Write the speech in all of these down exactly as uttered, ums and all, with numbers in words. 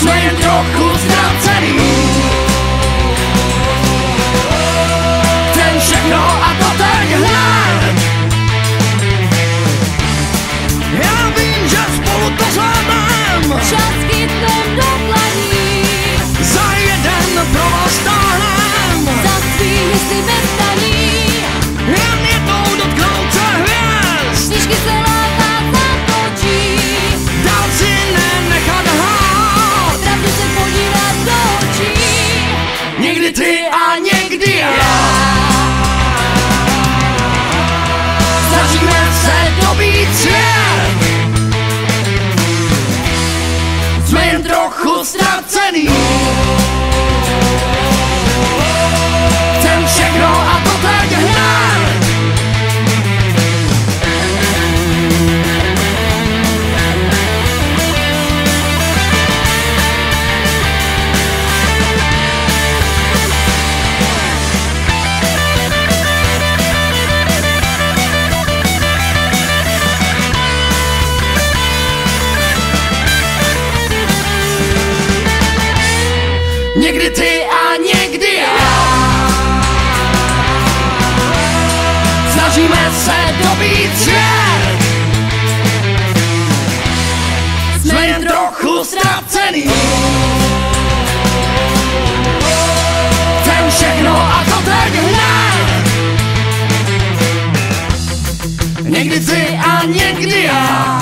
jsme jen trochu ztracený. Chcem všechno a to teď hned. Já vím, že spolu to zvládnem. Čas chytnem do dlaní. Za jeden provoz táhnem. Za svý mysli bez daní. Jen jednou dotknout se hvězd. Knížky se láká zatočí. Dál si nenechat hát. Pravdu se podívat do očí. Někdy ty a někdy já. Snažíme se dobít svět. Jsme jen trochu ztracený. Chcem všechno a to teď hned. Někdy ty a někdy já. Snažíme se dobít svět. Jsme jen trochu ztracený. Chcem všechno a to teď hned. Někdy ty a někdy já.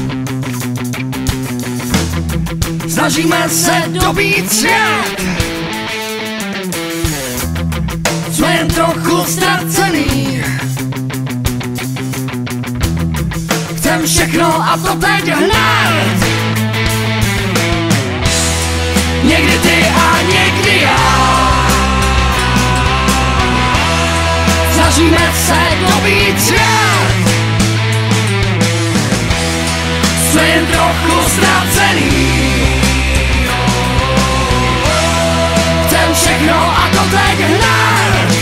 Snažíme se dobít svět. Jsme jen trochu ztracený. Chcem všechno a to teď hned. Někdy ty a někdy já. Snažíme se dobít svět. Jsme jen trochu ztracený. Chcem všechno a to teď hned.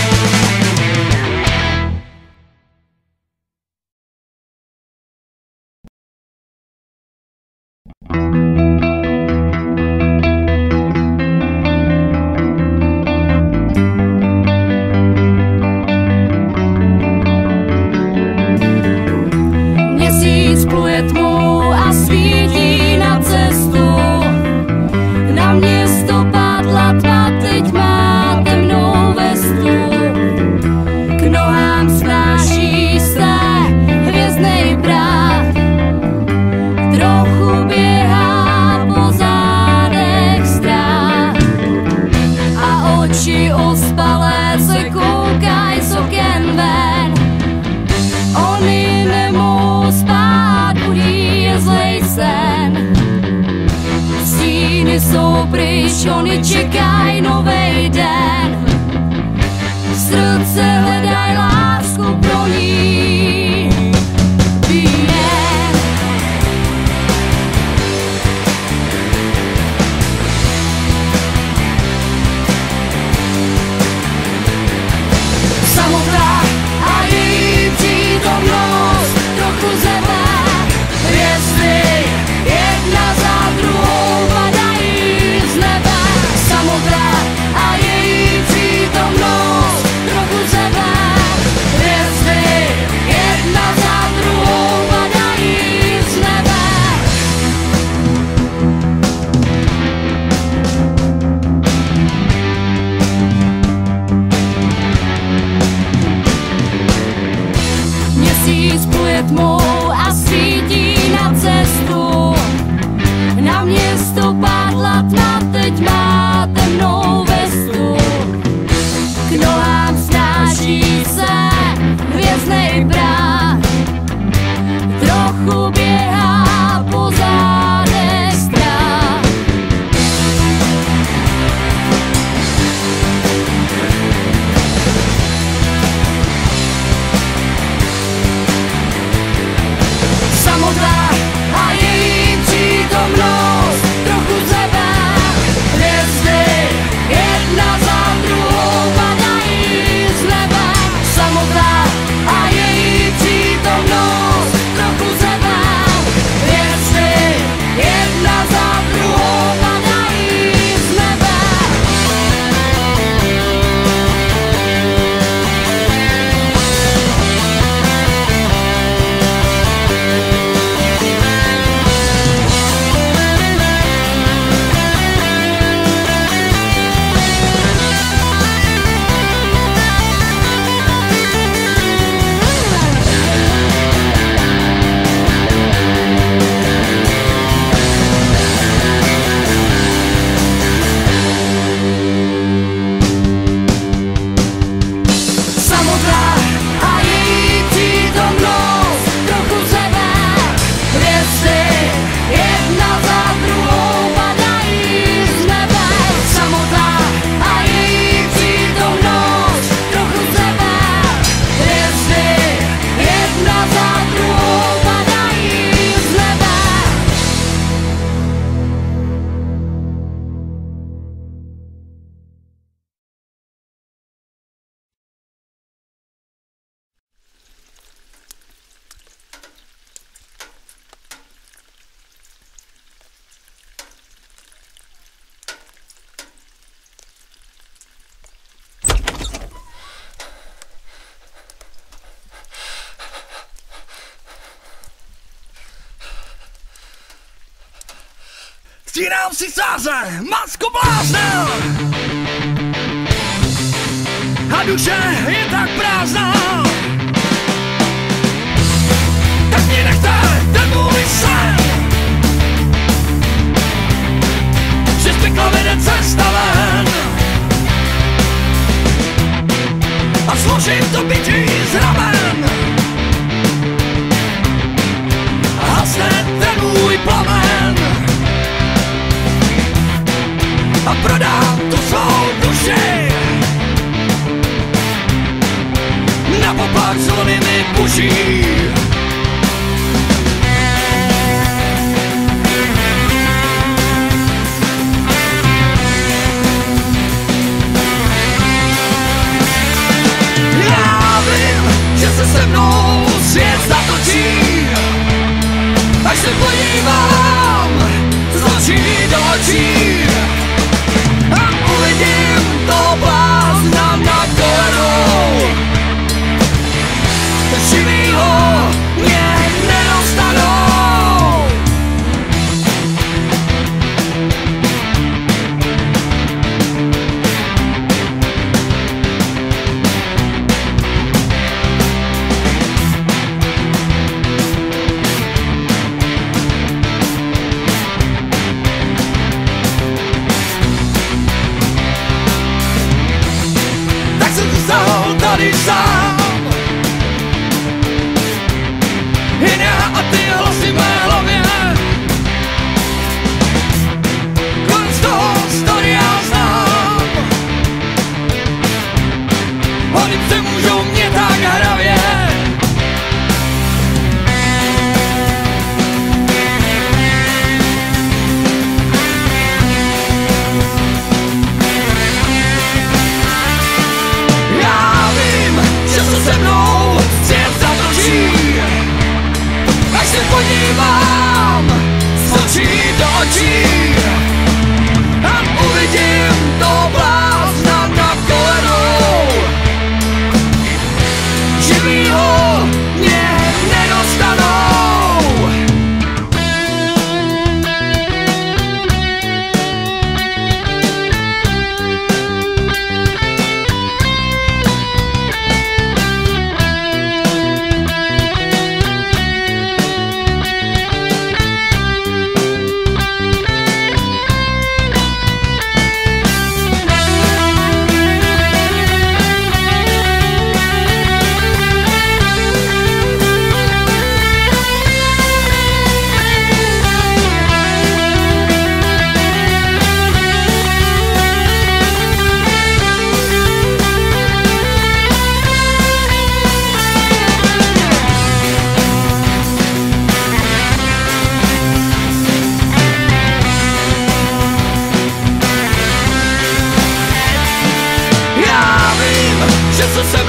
Měsíc pluje tmou a svítí na cestu. Na město padla tma, teď má temnou vestu. K nohám snáší se hvězdnej prach. Trochu běhá po zádech strach. A oči ospalé se koukaj z oken ven. Oni nemohou spát, budí je zlej sen. Stíny jsou pryč, oni čekaj novej den. V srdce hledaj lásku pro ní. Vínem. Samota a její přítomnost trochu zebe. Hvězdy jedna za druhou padají z nebe. Samota a její přítomnost trochu zebe. Připomínám si cáře, masku blázna a duše je tak prázdná. Tak mě nechte ten můj sen, že z pekla vede cesta ven a složím to bytí z ramen a hasne ten můj plamen a prodám tu svou duši na poplach zvonými buší. Já vím, že se se mnou svět zatočí, až se podívám z očí do očí a uvidím to blázna na kolenou. Živýho mě nedostanou. Tak jsem zůstal tady sám, jen já a ty hlasy v mé hlavě. Konec toho story já znám, oni přemůžou mě tak hravě. Já vím, že se se mnou svět zatočí, až se podívám z očí do očí a uvidím to blázna na kolenou. Živýho mě nedostanou. Že se se